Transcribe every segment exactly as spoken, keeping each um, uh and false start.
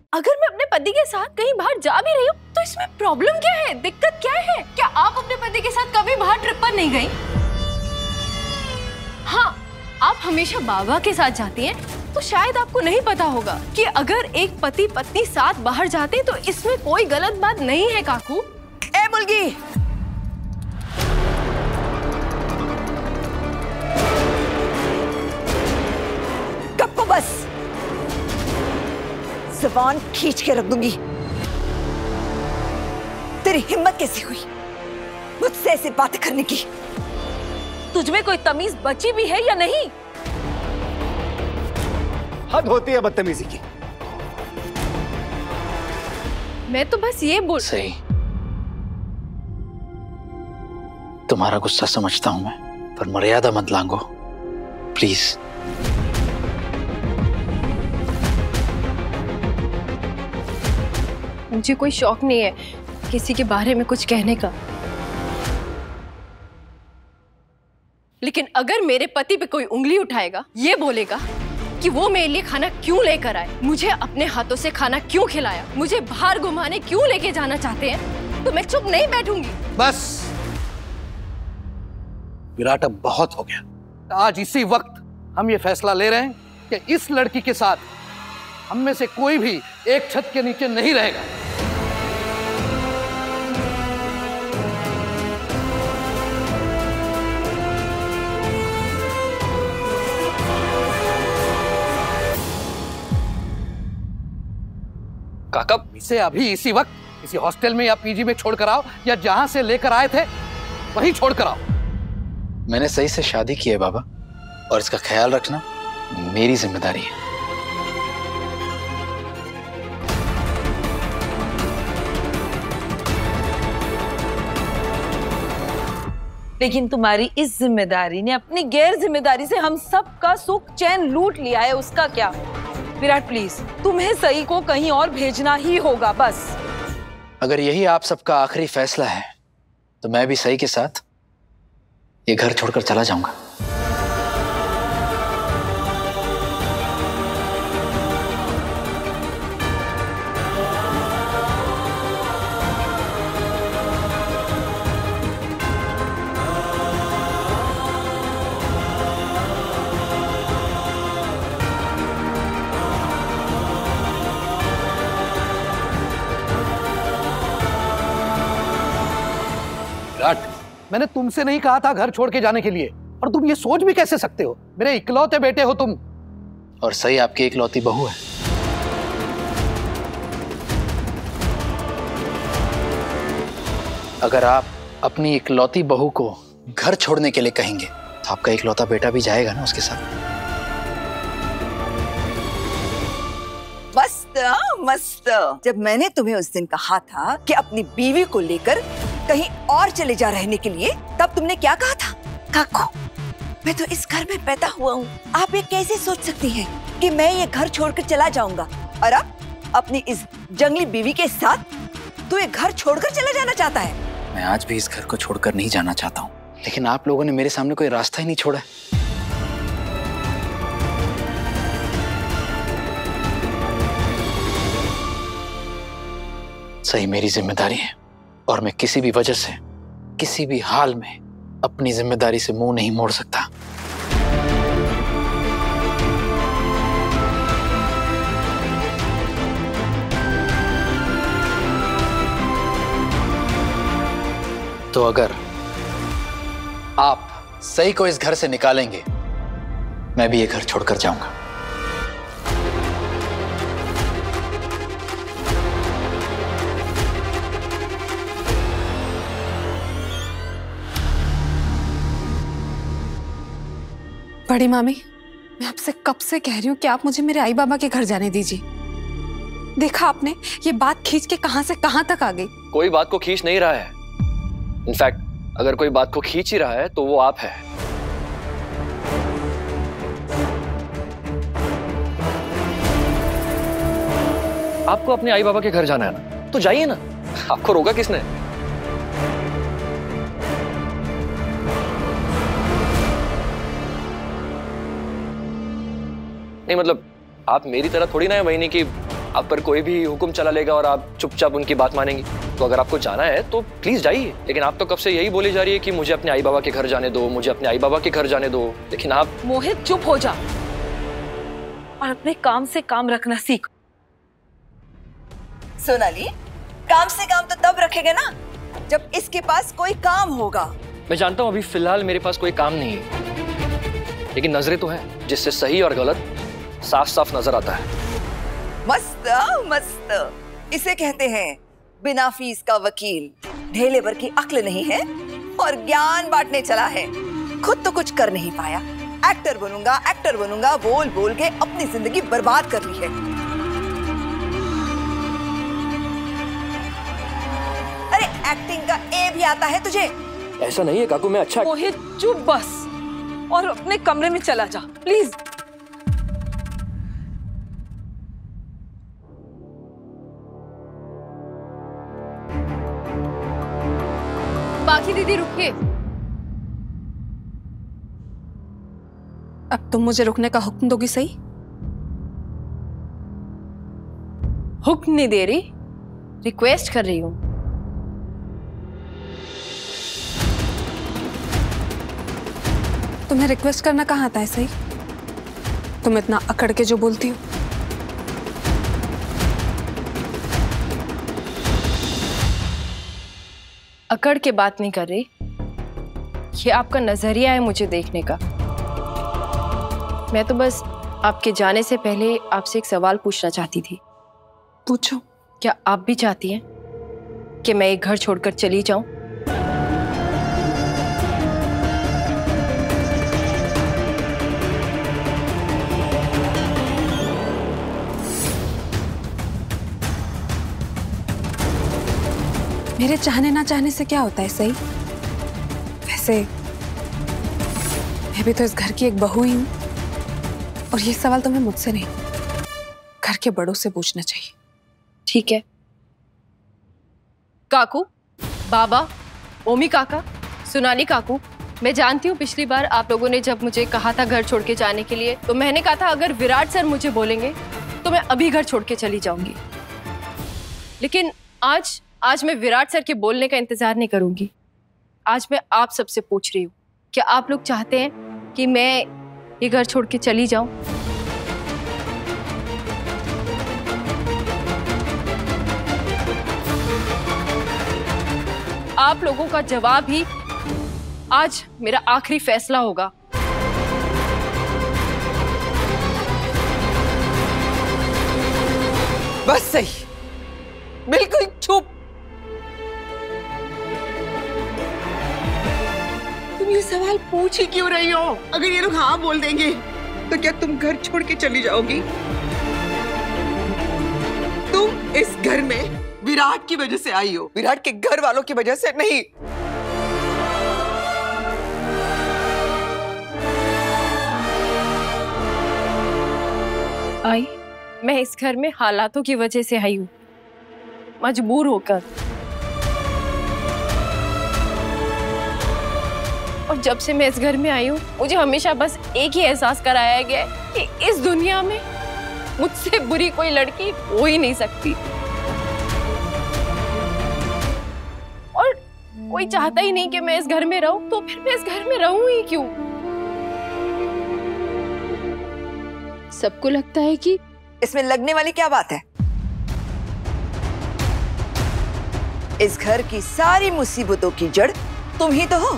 अगर मैं अपने पति के साथ कहीं बाहर जा भी रही हूँ तो इसमें प्रॉब्लम क्या है, दिक्कत क्या है? क्या आप अपने पति के साथ कभी बाहर ट्रिप पर नहीं गई? हाँ, आप हमेशा बाबा के साथ जाती हैं, तो शायद आपको नहीं पता होगा कि अगर एक पति पत्नी साथ बाहर जाते हैं तो इसमें कोई गलत बात नहीं है काकू। ए मुलगी, कब को बस ज़बान खींच के रख दूंगी। तेरी हिम्मत कैसी हुई मुझसे ऐसी बातें करने की? तुझमें कोई तमीज बची भी है या नहीं? हद होती है बदतमीजी की। मैं तो बस ये बोल सही, तुम्हारा गुस्सा समझता हूं मैं, पर मर्यादा मत लांघो प्लीज। मुझे कोई शौक नहीं है किसी के बारे में कुछ कहने का, लेकिन अगर मेरे पति पे कोई उंगली उठाएगा, ये बोलेगा कि वो मेरे लिए खाना क्यों लेकर आए, मुझे अपने हाथों से खाना क्यों खिलाया, मुझे बाहर घुमाने क्यों लेके जाना चाहते हैं, तो मैं चुप नहीं बैठूंगी। बस विराट, अब बहुत हो गया। आज इसी वक्त हम ये फैसला ले रहे हैं कि इस लड़की के साथ हम में से कोई भी एक छत के नीचे नहीं रहेगा। काका, इसे अभी इसी वक्त किसी हॉस्टल में या पीजी में छोड़कर आओ, या जहां से लेकर आए थे वहीं छोड़कर आओ। मैंने सही से शादी की है बाबा, और इसका ख्याल रखना मेरी जिम्मेदारी है। लेकिन तुम्हारी इस जिम्मेदारी ने अपनी गैर जिम्मेदारी से हम सब का सुख चैन लूट लिया है, उसका क्या? विराट प्लीज, तुम्हें सही को कहीं और भेजना ही होगा बस। अगर यही आप सबका आखिरी फैसला है तो मैं भी सही के साथ ये घर छोड़कर चला जाऊंगा। विराट, मैंने तुमसे नहीं कहा था घर छोड़ के जाने के लिए, और तुम ये सोच भी कैसे सकते हो? मेरे इकलौते बेटे हो तुम। और सही आपकी इकलौती बहू है। अगर आप अपनी इकलौती बहू को घर छोड़ने के लिए कहेंगे तो आपका इकलौता बेटा भी जाएगा ना उसके साथ। मस्त मस्त। जब मैंने तुम्हें उस दिन कहा था कि अपनी बीवी को लेकर कहीं और चले जा रहने के लिए, तब तुमने क्या कहा था? काकू, मैं तो इस घर में पैदा हुआ हूँ, आप ये कैसे सोच सकती हैं कि मैं ये घर छोड़कर चला जाऊंगा? और अब अपनी इस जंगली बीवी के साथ तू ये घर छोड़कर चला जाना चाहता है? मैं आज भी इस घर को छोड़कर नहीं जाना चाहता हूँ, लेकिन आप लोगों ने मेरे सामने कोई रास्ता ही नहीं छोड़ा। सही मेरी जिम्मेदारी है, और मैं किसी भी वजह से, किसी भी हाल में अपनी जिम्मेदारी से मुंह नहीं मोड़ सकता। तो अगर आप सही को इस घर से निकालेंगे, मैं भी ये घर छोड़कर जाऊंगा। बड़ी मामी, मैं आपसे कब से कह रही हूँ कि आप मुझे मेरे आई बाबा के घर जाने दीजिए। देखा आपने, ये बात खींच के कहां से कहां तक आ गई। कोई बात को खींच नहीं रहा है। इनफैक्ट अगर कोई बात को खींच ही रहा है तो वो आप है। आपको अपने आई बाबा के घर जाना है ना, तो जाइए ना, आपको रोका किसने? नहीं मतलब आप मेरी तरह थोड़ी ना है वही, नहीं कि आप पर कोई भी हुक्म चला लेगा और आप चुपचाप उनकी बात मानेंगी। तो अगर आपको जाना है तो प्लीज जाइए, लेकिन आप तो कब से यही बोली जा रही है कि मुझे अपने आई बाबा के घर जाने दो, मुझे अपने आई बाबा के घर जाने दो, लेकिन आप। मोहित चुप हो जा और अपने काम से काम रखना सीख। सोनाली, काम से काम तो तब रखेगा ना जब इसके पास कोई काम होगा। मैं जानता हूं अभी फिलहाल मेरे पास कोई काम नहीं है, लेकिन नजरें तो है जिससे सही और गलत साफ साफ नजर आता है। मस्त मस्त, इसे कहते हैं बिना फीस का वकील। ढेले भर की अक्ल नहीं है और ज्ञान बांटने चला है। खुद तो कुछ कर नहीं पाया। एक्टर बनूंगा एक्टर बनूंगा बोल बोल के अपनी जिंदगी बर्बाद कर ली है। अरे एक्टिंग का ए भी आता है तुझे? ऐसा नहीं है काकू, मैं अच्छा। मोहित चुप बस और अपने कमरे में चला जा प्लीज। बाकी दीदी रुकिए। अब तुम मुझे रुकने का हुक्म दोगी सही? हुक्म नहीं दे रही, रिक्वेस्ट कर रही हूं। तुम्हें रिक्वेस्ट करना कहाँ आता है सही? तुम इतना अकड़ के जो बोलती हो। अकड़ के बात नहीं कर रही, ये आपका नजरिया है मुझे देखने का। मैं तो बस आपके जाने से पहले आपसे एक सवाल पूछना चाहती थी। पूछो। क्या आप भी चाहती हैं कि मैं एक घर छोड़कर चली जाऊं? मेरे चाहने ना चाहने से क्या होता है सही? वैसे मैं भी तो इस घर की एक बहू ही हूं, और ये सवाल तुम्हें मुझसे नहीं, घर के बड़ों से पूछना चाहिए। ठीक है। काकू, बाबा, ओमी काका, सोनाली काकू, मैं जानती हूँ पिछली बार आप लोगों ने जब मुझे कहा था घर छोड़ के जाने के लिए, तो मैंने कहा था अगर विराट सर मुझे बोलेंगे तो मैं अभी घर छोड़ के चली जाऊंगी। लेकिन आज आज मैं विराट सर के बोलने का इंतजार नहीं करूंगी। आज मैं आप सबसे पूछ रही हूँ, क्या आप लोग चाहते हैं कि मैं ये घर छोड़ के चली जाऊं? आप लोगों का जवाब ही आज मेरा आखिरी फैसला होगा। बस सही, बिल्कुल चुप। तुम ये सवाल पूछ ही क्यों रही हो? अगर ये लोग हाँ बोल देंगे तो क्या तुम घर छोड़ के चली जाओगी? तुम इस घर में विराट की वजह से आई हो, विराट के घर वालों की वजह से नहीं। आई, मैं इस घर में हालातों की वजह से आई हूँ, मजबूर होकर। और जब से मैं इस घर में आई हूँ, मुझे हमेशा बस एक ही एहसास कराया गया है कि इस दुनिया में मुझसे बुरी कोई लड़की हो ही नहीं सकती। और कोई चाहता ही नहीं कि मैं इस घर में रहूं, तो फिर मैं इस घर में रहूं ही क्यों? सबको लगता है कि इसमें लगने वाली क्या बात है? इस घर की सारी मुसीबतों की जड़ तुम ही तो हो।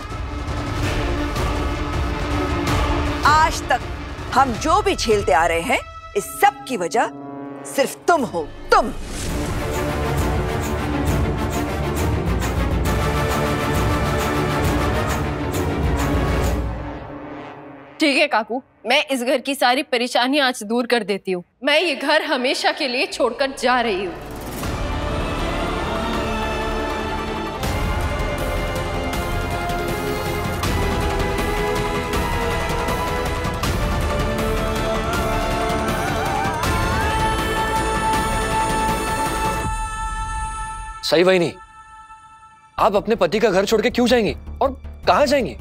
आज तक हम जो भी झेलते आ रहे हैं, इस सब की वजह सिर्फ तुम हो, तुम। ठीक है काकू, मैं इस घर की सारी परेशानियां आज दूर कर देती हूँ। मैं ये घर हमेशा के लिए छोड़कर जा रही हूँ। सही वही नहीं, आप अपने पति का घर छोड़ के क्यों जाएंगी और कहां जाएंगी?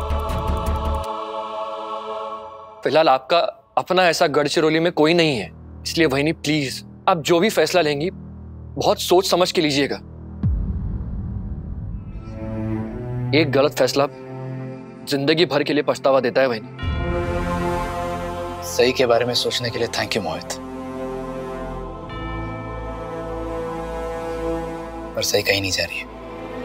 फिलहाल आपका अपना ऐसा गढ़चिरौली में कोई नहीं है इसलिए वहिनी प्लीज आप जो भी फैसला लेंगी बहुत सोच समझ के लीजिएगा। एक गलत फैसला जिंदगी भर के लिए पछतावा देता है वहिनी। सही के बारे में सोचने के लिए थैंक यू मोहित, पर सही कहीं नहीं जा रही है।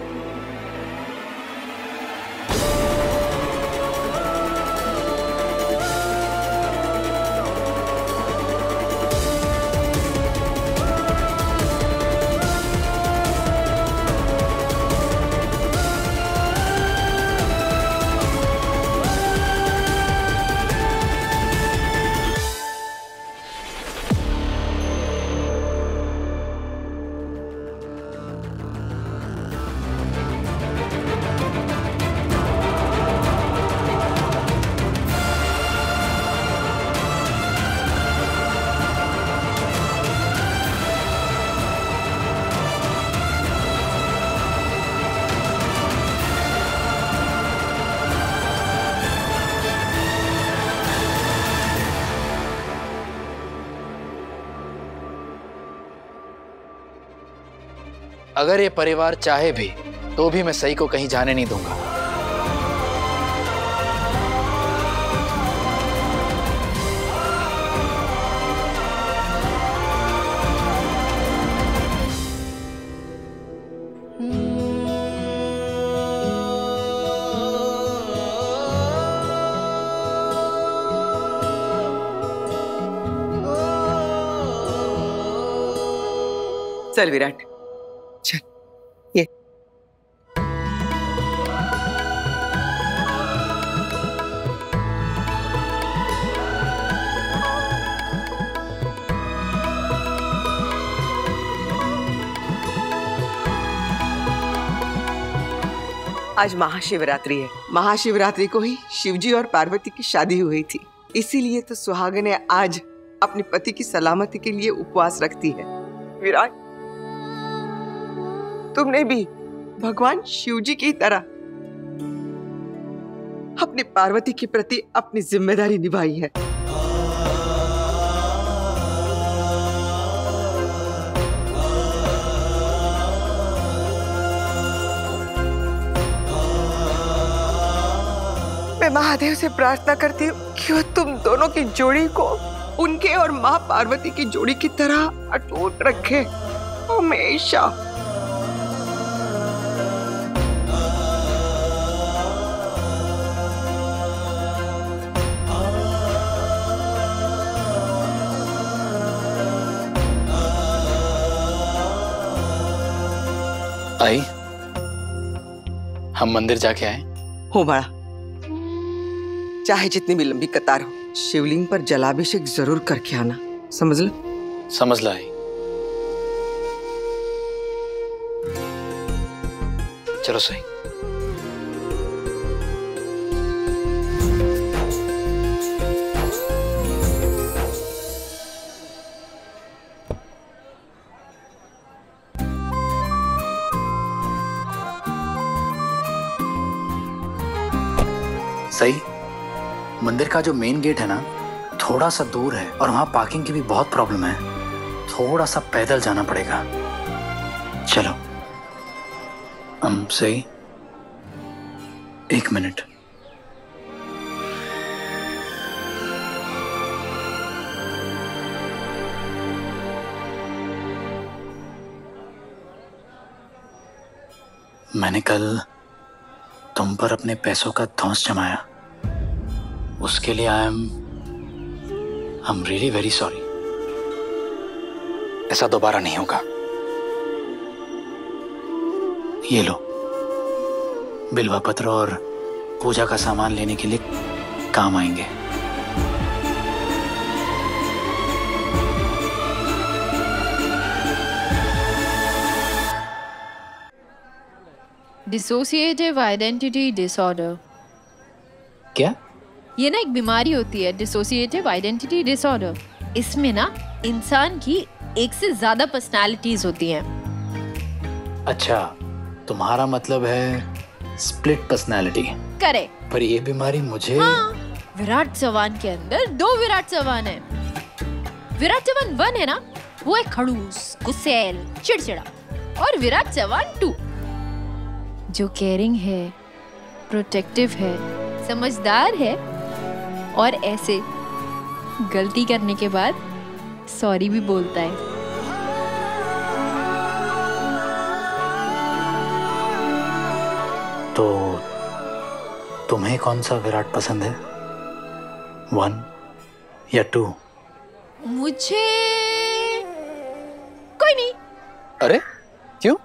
अगर ये परिवार चाहे भी तो भी मैं सही को कहीं जाने नहीं दूंगा। चल विराट, चल ये आज महाशिवरात्रि है। महाशिवरात्रि को ही शिवजी और पार्वती की शादी हुई थी, इसीलिए तो सुहागने आज अपने पति की सलामती के लिए उपवास रखती है। विराट, तुमने भी भगवान शिवजी की तरह अपनी पार्वती के प्रति अपनी जिम्मेदारी निभाई है। मैं महादेव से प्रार्थना करती हूँ कि वो तुम दोनों की जोड़ी को उनके और माँ पार्वती की जोड़ी की तरह अटूट रखे हमेशा। आई, हम मंदिर जाके आए। हो बड़ा, चाहे जितनी भी लंबी कतार हो, शिवलिंग पर जलाभिषेक जरूर करके आना, समझ लो? समझ ला आई। चलो सही। सही, मंदिर का जो मेन गेट है ना, थोड़ा सा दूर है और वहां पार्किंग की भी बहुत प्रॉब्लम है। थोड़ा सा पैदल जाना पड़ेगा। चलो। हम सही, एक मिनट। मैंने कल तुम पर अपने पैसों का धौंस जमाया, उसके लिए I am I am really very sorry. ऐसा दोबारा नहीं होगा। ये लो, बिल्वा पत्र और पूजा का सामान लेने के लिए काम आएंगे। Dissociative identity disorder. क्या? ये ना एक बीमारी होती है, डिसोसिएटिव आइडेंटिटी डिसऑर्डर। इसमें ना इंसान की एक से ज्यादा पर्सनालिटीज होती हैं। अच्छा, तुम्हारा मतलब है स्प्लिट पर्सनालिटी। करेक्ट। पर ये बीमारी मुझे हाँ, विराट चौहान के अंदर दो विराट चौहान है। विराट चौहान वन है ना, वो है खड़ूस, गुस्सैल, चिड़चिड़ा। और विराट चौहान टू जो केयरिंग है, प्रोटेक्टिव है, समझदार है और ऐसे गलती करने के बाद सॉरी भी बोलता है। तो तुम्हें कौन सा विराट पसंद है, वन या टू? मुझे कोई नहीं। अरे क्यों?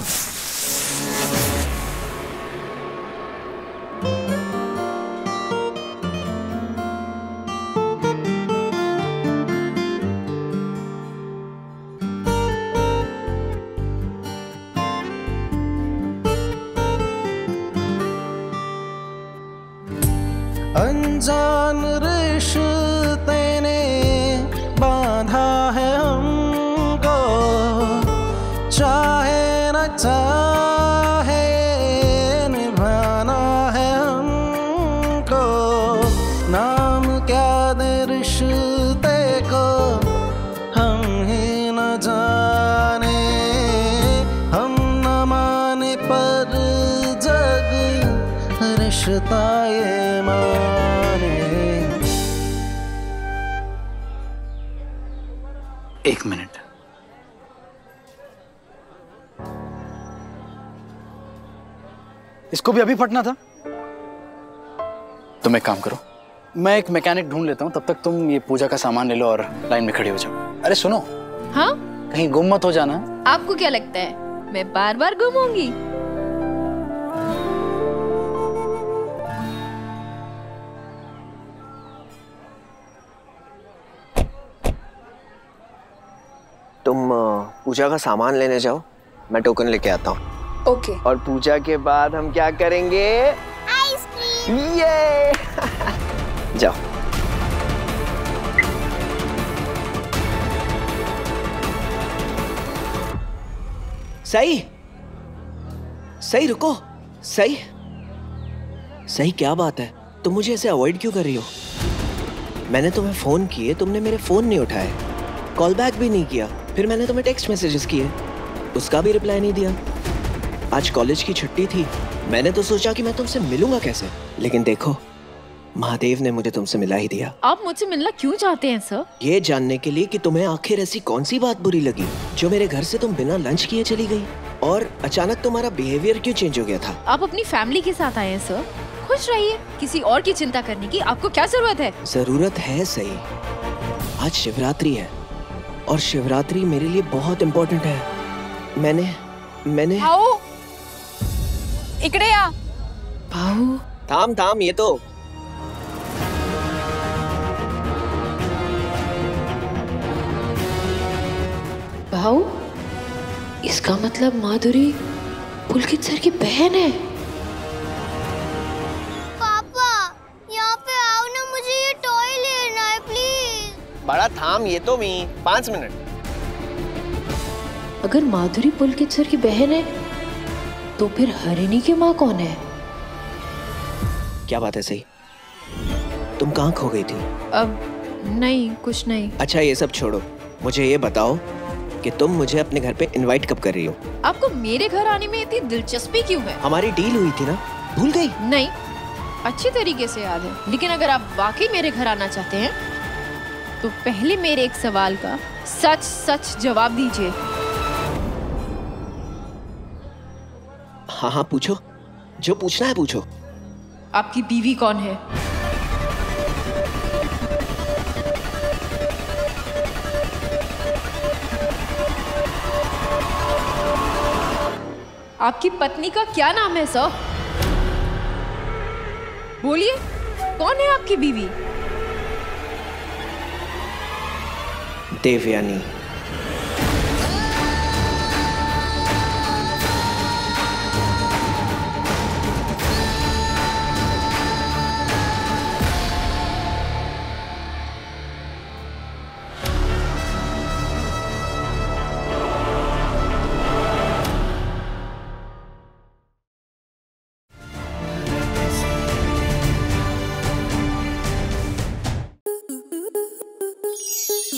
अनजान रिश्ते ने बांधा है हमको, चाहे न चाहे निभाना है हमको। नाम क्या दे रिश्ते को हम ही न जाने, हम न माने पर जग रिश्ता ये माने। एक मिनट, इसको भी अभी फटना था? तुम एक काम करो, मैं एक मैकेनिक ढूंढ लेता हूँ, तब तक तुम ये पूजा का सामान ले लो और लाइन में खड़ी हो जाओ। अरे सुनो, हाँ? कहीं गुम मत हो जाना। आपको क्या लगता है मैं बार बार गुम होंगी? तुम पूजा का सामान लेने जाओ, मैं टोकन लेके आता हूँ। ओके। और पूजा के बाद हम क्या करेंगे? आइसक्रीम। ये जाओ। सही सही रुको। सही सही क्या बात है, तुम मुझे ऐसे अवॉइड क्यों कर रही हो? मैंने तुम्हें फोन किए, तुमने मेरे फोन नहीं उठाए, कॉल बैक भी नहीं किया। फिर मैंने तुम्हें टेक्स्ट मैसेजेस किए, उसका भी रिप्लाई नहीं दिया। आज कॉलेज की छुट्टी थी, मैंने तो सोचा कि मैं तुमसे मिलूंगा कैसे, लेकिन देखो महादेव ने मुझे तुमसे मिला ही दिया। आप मुझसे मिलना क्यों चाहते हैं सर? ये जानने के लिए कि तुम्हें आखिर ऐसी कौन सी बात बुरी लगी जो मेरे घर से तुम बिना लंच किए चली गई, और अचानक तुम्हारा बिहेवियर क्यों चेंज हो गया था। आप अपनी फैमिली के साथ आए हैं सर, खुश रहिए, किसी और की चिंता करने की आपको क्या जरूरत है? जरूरत है सही। आज शिवरात्रि है और शिवरात्रि मेरे लिए बहुत इम्पोर्टेंट है। मैंने मैंने भाऊ, इकडे या। भाऊ थाम थाम, ये तो भाऊ, इसका मतलब माधुरी पुलकित सर की बहन है। पापा यहाँ पे आओ ना, मुझे ये टॉय लेना है प्लीज। बड़ा थाम, ये तो मी पाँच मिनट। अगर माधुरी पुलकित सर की बहन है तो फिर हरिणी की माँ कौन है? क्या बात है सही, तुम कहाँ खो गई थी? अब नहीं, कुछ नहीं। अच्छा ये सब छोड़ो, मुझे ये बताओ कि तुम मुझे अपने घर पे इनवाइट कब कर रही हो? आपको मेरे घर आने में इतनी दिलचस्पी क्यों है? हमारी डील हुई थी ना, भूल गई? नहीं, अच्छी तरीके से याद है, लेकिन अगर आप वाकई मेरे घर आना चाहते हैं तो पहले मेरे एक सवाल का सच सच जवाब दीजिए। हाँ हाँ पूछो, जो पूछना है पूछो। आपकी बीवी कौन है? आपकी पत्नी का क्या नाम है सर? बोलिए, कौन है आपकी बीवी? Devyani.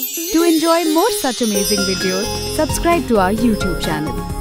To enjoy more such amazing videos, subscribe to our YouTube channel.